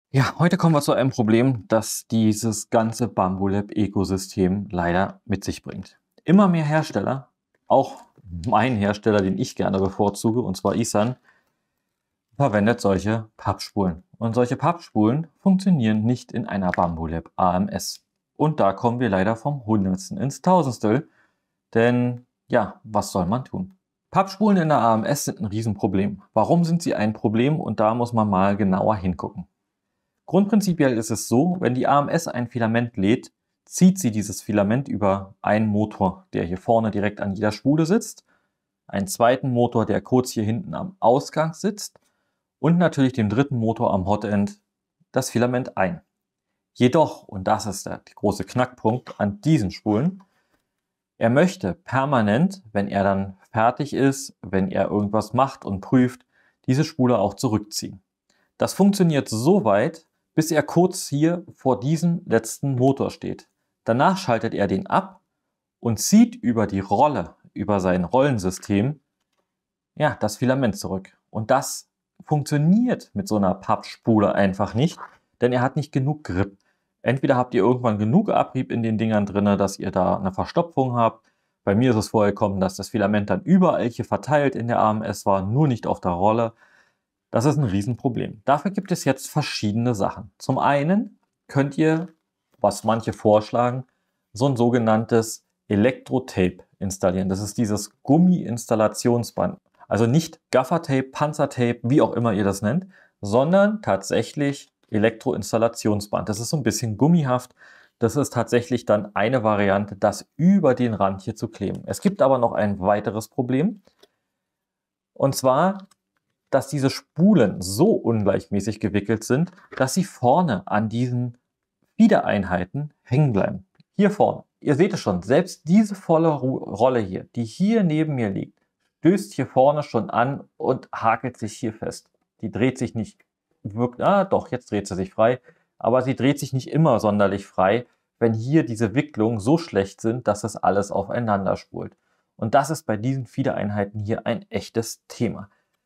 Ja, heute kommen wir zu einem Problem, das dieses ganze Bambolab-Ökosystem leider mit sich bringt. Immer mehr Hersteller, auch mein Hersteller, den ich gerne bevorzuge, und zwar Isan, verwendet solche Pappspulen. Und solche Pappspulen funktionieren nicht in einer Bambolab AMS. Und da kommen wir leider vom Hundertsten ins Tausendstel, denn ja, was soll man tun? Pappspulen in der AMS sind ein Riesenproblem. Warum sind sie ein Problem? Und da muss man mal genauer hingucken. Grundprinzipiell ist es so, wenn die AMS ein Filament lädt, zieht sie dieses Filament über einen Motor, der hier vorne direkt an jeder Spule sitzt, einen zweiten Motor, der kurz hier hinten am Ausgang sitzt und natürlich den dritten Motor am Hotend das Filament ein. Jedoch, und das ist der große Knackpunkt an diesen Spulen, er möchte permanent, wenn er dann fertig ist, wenn er irgendwas macht und prüft, diese Spule auch zurückziehen. Das funktioniert so weit, bis er kurz hier vor diesem letzten Motor steht. Danach schaltet er den ab und zieht über die Rolle, über sein Rollensystem, ja, das Filament zurück. Und das funktioniert mit so einer Pappspule einfach nicht, denn er hat nicht genug Grip. Entweder habt ihr irgendwann genug Abrieb in den Dingern drin, dass ihr da eine Verstopfung habt. Bei mir ist es vorgekommen, dass das Filament dann überall hier verteilt in der AMS war, nur nicht auf der Rolle. Das ist ein Riesenproblem. Dafür gibt es jetzt verschiedene Sachen. Zum einen könnt ihr, was manche vorschlagen, so ein sogenanntes Elektro-Tape installieren. Das ist dieses Gummi-Installationsband. Also nicht Gaffer-Tape, Panzer-Tape, wie auch immer ihr das nennt, sondern tatsächlich Elektro-Installationsband. Das ist so ein bisschen gummihaft. Das ist tatsächlich dann eine Variante, das über den Rand hier zu kleben. Es gibt aber noch ein weiteres Problem. Und zwar, dass diese Spulen so ungleichmäßig gewickelt sind, dass sie vorne an diesen Fiedereinheiten hängen bleiben. Hier vorne. Ihr seht es schon, selbst diese volle Rolle hier, die hier neben mir liegt, stößt hier vorne schon an und hakelt sich hier fest. Die dreht sich nicht, doch, jetzt dreht sie sich frei, aber sie dreht sich nicht immer sonderlich frei, wenn hier diese Wicklungen so schlecht sind, dass es alles aufeinander spult. Und das ist bei diesen Fiedereinheiten hier ein echtes Thema.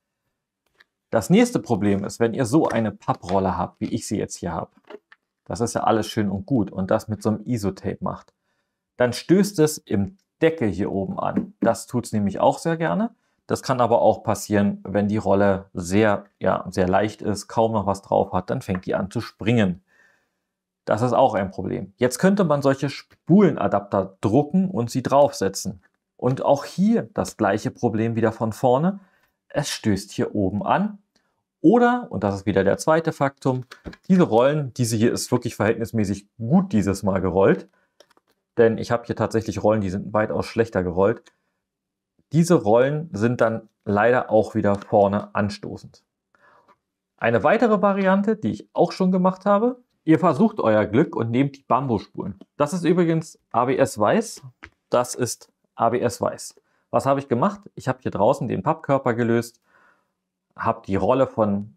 Das nächste Problem ist, wenn ihr so eine Papprolle habt, wie ich sie jetzt hier habe, das ist ja alles schön und gut und das mit so einem Isotape macht, dann stößt es im Deckel hier oben an. Das tut es nämlich auch sehr gerne. Das kann aber auch passieren, wenn die Rolle sehr leicht ist, kaum noch was drauf hat, dann fängt die an zu springen. Das ist auch ein Problem. Jetzt könnte man solche Spulenadapter drucken und sie draufsetzen. Und auch hier das gleiche Problem wieder von vorne. Es stößt hier oben an. Oder, und das ist wieder der zweite Faktum, diese Rollen, diese hier ist wirklich verhältnismäßig gut dieses Mal gerollt. Denn ich habe hier tatsächlich Rollen, die sind weitaus schlechter gerollt. Diese Rollen sind dann leider auch wieder vorne anstoßend. Eine weitere Variante, die ich auch schon gemacht habe, ihr versucht euer Glück und nehmt die Bambusspulen. Das ist übrigens ABS Weiß. Das ist ABS Weiß. Was habe ich gemacht? Ich habe hier draußen den Pappkörper gelöst, habe die Rolle von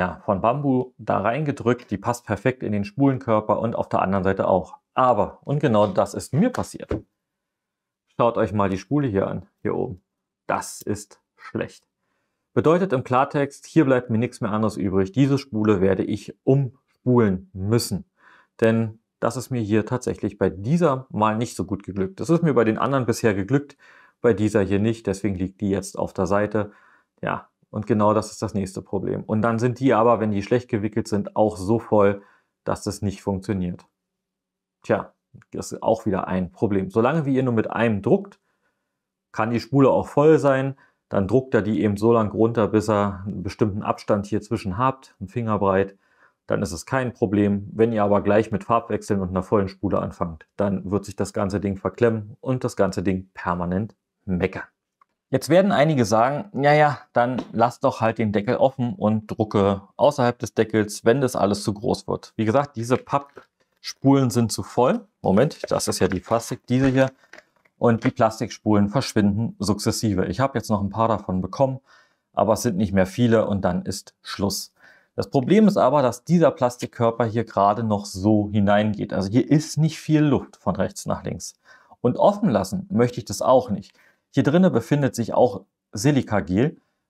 Bambu da reingedrückt. Die passt perfekt in den Spulenkörper und auf der anderen Seite auch. Aber, und genau das ist mir passiert. Schaut euch mal die Spule hier an, hier oben. Das ist schlecht. Bedeutet im Klartext, hier bleibt mir nichts mehr anderes übrig. Diese Spule werde ich umspulen müssen. Denn das ist mir hier tatsächlich bei dieser mal nicht so gut geglückt. Das ist mir bei den anderen bisher geglückt, bei dieser hier nicht. Deswegen liegt die jetzt auf der Seite. Ja, und genau das ist das nächste Problem. Und dann sind die aber, wenn die schlecht gewickelt sind, auch so voll, dass das nicht funktioniert. Tja, das ist auch wieder ein Problem. Solange wie ihr nur mit einem druckt, kann die Spule auch voll sein. Dann druckt er die eben so lang runter, bis er einen bestimmten Abstand hier zwischen habt, einen Fingerbreit. Dann ist es kein Problem. Wenn ihr aber gleich mit Farbwechseln und einer vollen Spule anfangt, dann wird sich das ganze Ding verklemmen und das ganze Ding permanent meckern. Jetzt werden einige sagen, naja, dann lass doch halt den Deckel offen und drucke außerhalb des Deckels, wenn das alles zu groß wird. Wie gesagt, diese Pappspulen sind zu voll. Moment, das ist ja die Plastik, diese hier. Und die Plastikspulen verschwinden sukzessive. Ich habe jetzt noch ein paar davon bekommen, aber es sind nicht mehr viele und dann ist Schluss. Das Problem ist aber, dass dieser Plastikkörper hier gerade noch so hineingeht. Also hier ist nicht viel Luft von rechts nach links. Und offen lassen möchte ich das auch nicht. Hier drinnen befindet sich auch Silikagel,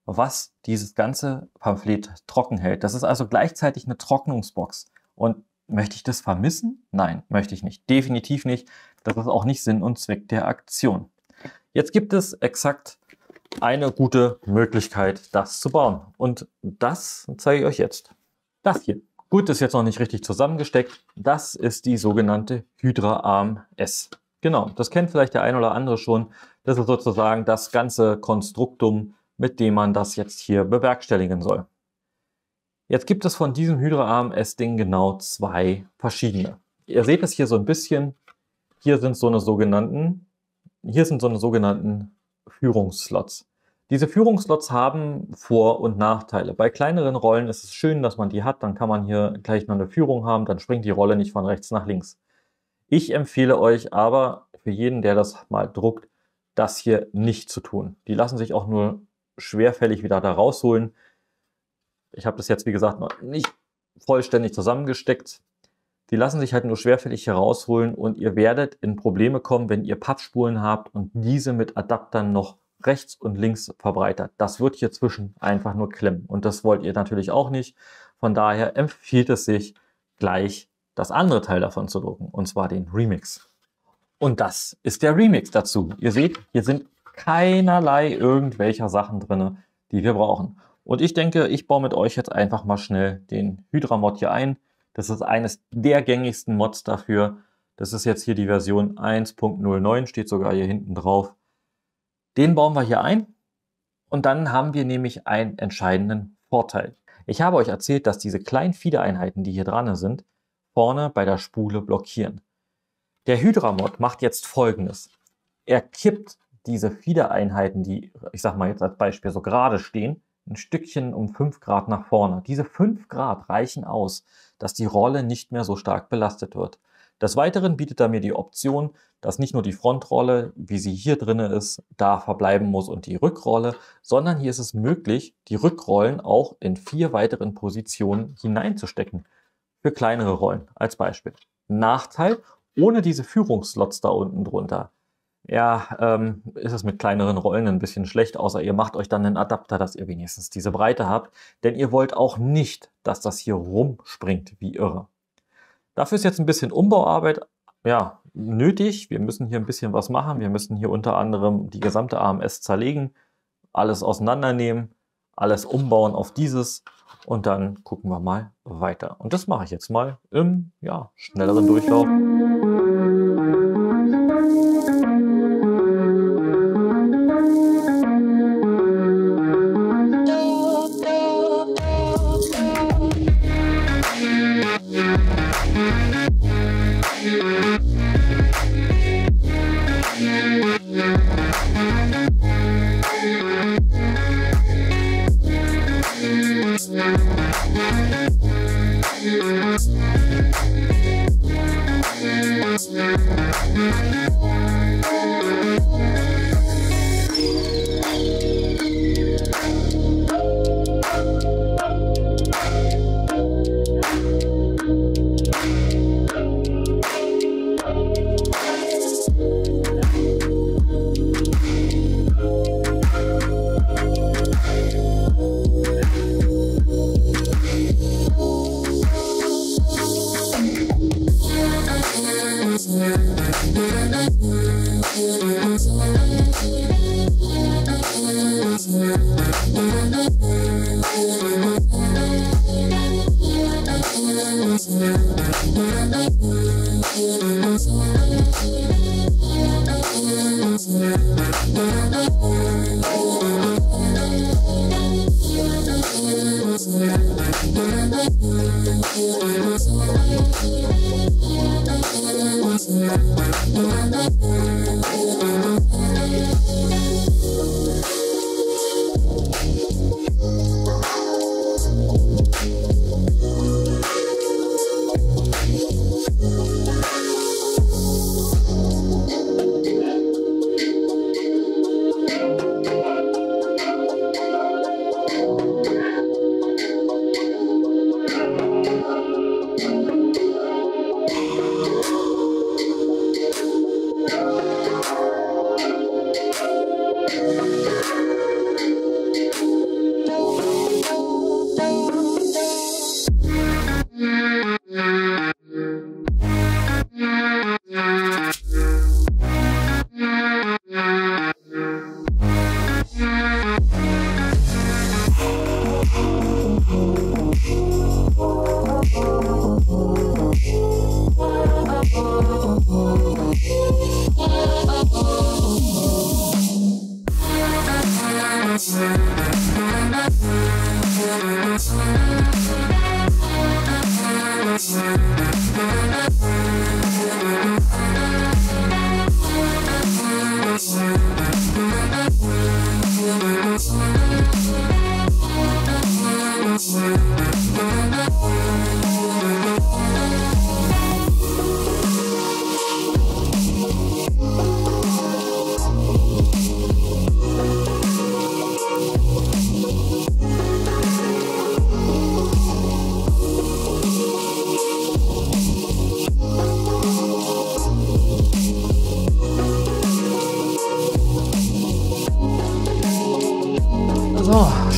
was dieses ganze Pamphlet trocken hält. Das ist also gleichzeitig eine Trocknungsbox. Und möchte ich das vermissen? Nein, möchte ich nicht. Definitiv nicht. Das ist auch nicht Sinn und Zweck der Aktion. Jetzt gibt es exakt eine gute Möglichkeit, das zu bauen. Und das zeige ich euch jetzt. Das hier. Gut, ist jetzt noch nicht richtig zusammengesteckt. Das ist die sogenannte Hydra Arm S. Genau, das kennt vielleicht der ein oder andere schon. Das ist sozusagen das ganze Konstruktum, mit dem man das jetzt hier bewerkstelligen soll. Jetzt gibt es von diesem Hydra Arm S-Ding genau zwei verschiedene. Ihr seht es hier so ein bisschen. Hier sind so eine sogenannten Führungsslots. Diese Führungsslots haben Vor- und Nachteile. Bei kleineren Rollen ist es schön, dass man die hat. Dann kann man hier gleich noch eine Führung haben. Dann springt die Rolle nicht von rechts nach links. Ich empfehle euch aber für jeden, der das mal druckt, das hier nicht zu tun. Die lassen sich auch nur schwerfällig wieder da rausholen. Ich habe das jetzt, wie gesagt, noch nicht vollständig zusammengesteckt. Die lassen sich halt nur schwerfällig herausholen und ihr werdet in Probleme kommen, wenn ihr Pappspulen habt und diese mit Adaptern noch rechts und links verbreitert. Das wird hier zwischen einfach nur klemmen und das wollt ihr natürlich auch nicht. Von daher empfiehlt es sich, gleich das andere Teil davon zu drucken, und zwar den Remix. Und das ist der Remix dazu. Ihr seht, hier sind keinerlei irgendwelcher Sachen drin, die wir brauchen. Und ich denke, ich baue mit euch jetzt einfach mal schnell den Hydra-Mod hier ein. Das ist eines der gängigsten Mods dafür. Das ist jetzt hier die Version 1.09, steht sogar hier hinten drauf. Den bauen wir hier ein und dann haben wir nämlich einen entscheidenden Vorteil. Ich habe euch erzählt, dass diese kleinen Fiedereinheiten, die hier dran sind, vorne bei der Spule blockieren. Der Hydra-Mod macht jetzt Folgendes. Er kippt diese Fiedereinheiten, die, ich sag mal jetzt als Beispiel, so gerade stehen, ein Stückchen um 5 Grad nach vorne. Diese 5 Grad reichen aus, dass die Rolle nicht mehr so stark belastet wird. Des Weiteren bietet er mir die Option, dass nicht nur die Frontrolle, wie sie hier drin ist, da verbleiben muss und die Rückrolle, sondern hier ist es möglich, die Rückrollen auch in 4 weiteren Positionen hineinzustecken. Für kleinere Rollen als Beispiel. Nachteil, ohne diese Führungsslots da unten drunter. Ja, ist es mit kleineren Rollen ein bisschen schlecht, außer ihr macht euch dann einen Adapter, dass ihr wenigstens diese Breite habt. Denn ihr wollt auch nicht, dass das hier rumspringt wie irre. Dafür ist jetzt ein bisschen Umbauarbeit nötig. Wir müssen hier ein bisschen was machen. Wir müssen hier unter anderem die gesamte AMS zerlegen, alles auseinandernehmen, alles umbauen auf dieses und dann gucken wir mal weiter. Und das mache ich jetzt mal im schnelleren Durchlauf.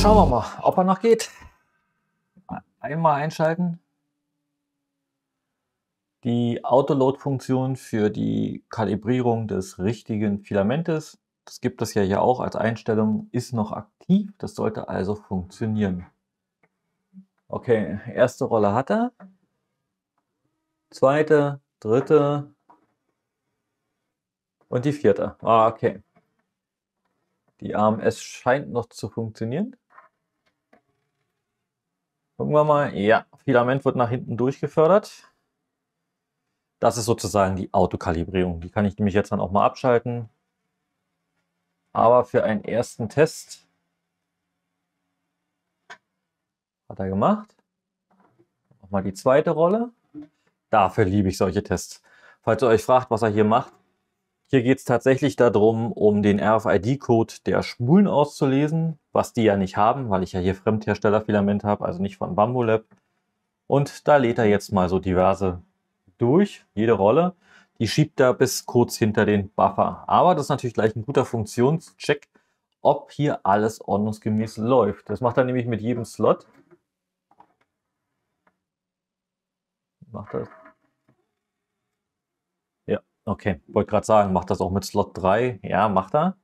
schauen wir mal, ob er noch geht. Einmal einschalten. Die Autoload-Funktion für die Kalibrierung des richtigen Filamentes, das gibt es ja hier auch als Einstellung, ist noch aktiv. Das sollte also funktionieren. Okay, erste Rolle hat er. Zweite, dritte und die vierte. Ah, okay. Die AMS scheint noch zu funktionieren. Gucken wir mal. Ja, Filament wird nach hinten durchgefördert. Das ist sozusagen die Autokalibrierung. Die kann ich nämlich jetzt dann auch mal abschalten. Aber für einen ersten Test hat er gemacht. Nochmal die zweite Rolle. Dafür liebe ich solche Tests. Falls ihr euch fragt, was er hier macht, hier geht es tatsächlich darum, um den RFID-Code der Spulen auszulesen, was die ja nicht haben, weil ich ja hier Fremdherstellerfilament habe, also nicht von Bambulab. Und da lädt er jetzt mal so diverse durch, jede Rolle. Die schiebt er bis kurz hinter den Buffer. Aber das ist natürlich gleich ein guter Funktionscheck, ob hier alles ordnungsgemäß läuft. Das macht er nämlich mit jedem Slot. Macht er? Ja, okay. Wollte gerade sagen, macht das auch mit Slot 3? Ja, macht er.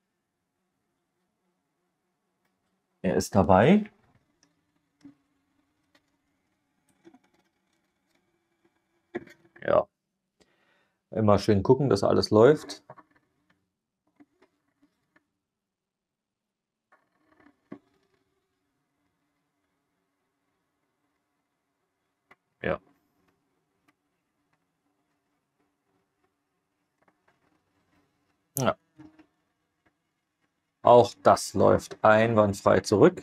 Er ist dabei. Ja. Immer schön gucken, dass alles läuft. Ja. Ja. Auch das läuft einwandfrei zurück.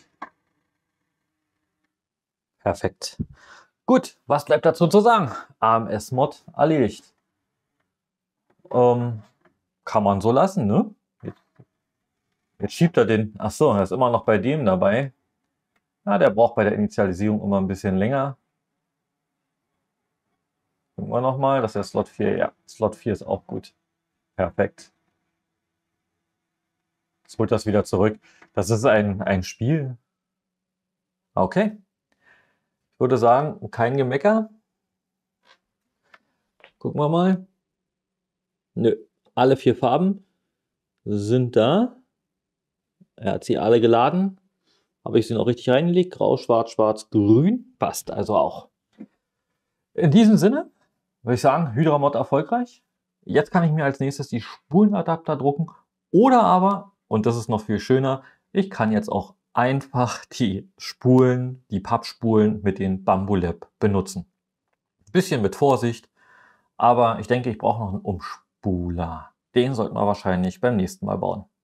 Perfekt. Gut, was bleibt dazu zu sagen? AMS-Mod erledigt. Kann man so lassen, ne? Jetzt schiebt er den. Achso, er ist immer noch bei dem dabei. Ja, der braucht bei der Initialisierung immer ein bisschen länger. Gucken wir nochmal, das ist der Slot 4. Ja, Slot 4 ist auch gut. Perfekt. Jetzt holt das wieder zurück. Das ist ein Spiel. Okay. Ich würde sagen, kein Gemecker. Gucken wir mal. Nö, alle 4 Farben sind da. Er hat sie alle geladen. Habe ich sie noch richtig reingelegt? Grau, schwarz, schwarz, grün. Passt also auch. In diesem Sinne würde ich sagen, Hydra-Mod erfolgreich. Jetzt kann ich mir als nächstes die Spulenadapter drucken. Oder aber, und das ist noch viel schöner, ich kann jetzt auch einfach die Spulen, die Pappspulen mit den Bambulab benutzen. Bisschen mit Vorsicht, aber ich denke, ich brauche noch einen Umspuler. Den sollten wir wahrscheinlich beim nächsten Mal bauen.